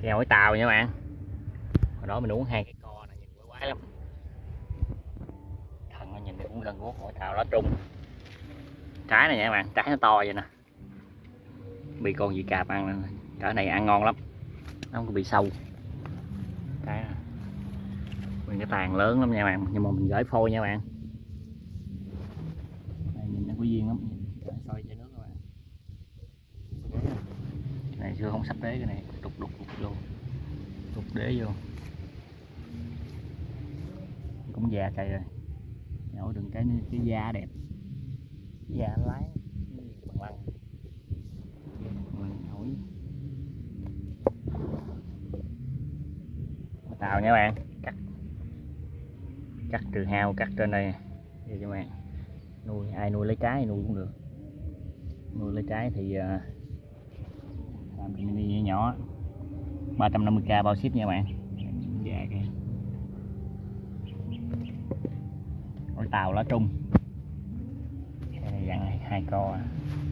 Cái ổi tàu nha bạn. Hồi đó mình uống 2 cái co này nhìn quái quái lắm. Thân nó nhìn cũng gần guốc ổi tàu lá trung. Trái này nha bạn, trái nó to vậy nè. Bị con gì cạp ăn, trái này ăn ngon lắm. Nó không có bị sâu. Trái này. Cái tàn lớn lắm nha bạn, nhưng mà mình gửi phôi nha bạn. Đây, nhìn nó có duyên lắm, soi chai nước các bạn. Cái này chưa không sắp đế, cái này đục vô, đục đế vô. Cũng già cây rồi. Nhổ đừng cái da đẹp, da lái bằng lăng. Hỏi tàu nha bạn, cắt trừ hao, cắt trên đây vậy các bạn. Nuôi ai nuôi lấy trái thì nuôi cũng được, nuôi lấy trái thì làm mini nhỏ 350k bao ship nha bạn. Dạ kìa. Ổi tàu lá trung, cái này dặn 2 co.